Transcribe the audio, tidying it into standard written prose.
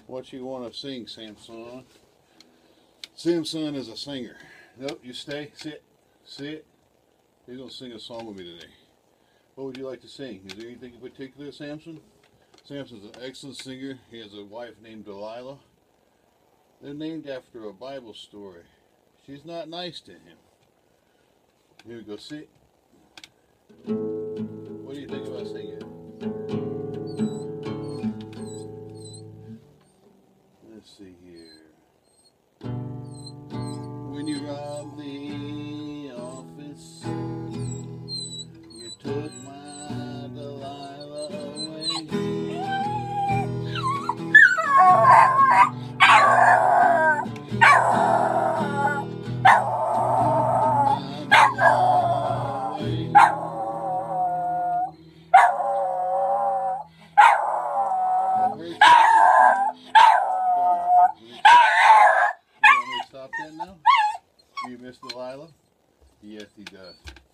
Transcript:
What you want to sing, Samson? Samson is a singer. Nope, you stay. Sit. Sit. He's going to sing a song with me today. What would you like to sing? Is there anything in particular, Samson? Samson's an excellent singer. He has a wife named Delilah. They're named after a Bible story. She's not nice to him. Here we go. Sit. What do you think about singing? Let's see here. When you robbed the office, you took my Delilah away. Stop that now? Do you miss Delilah? Yes, he does.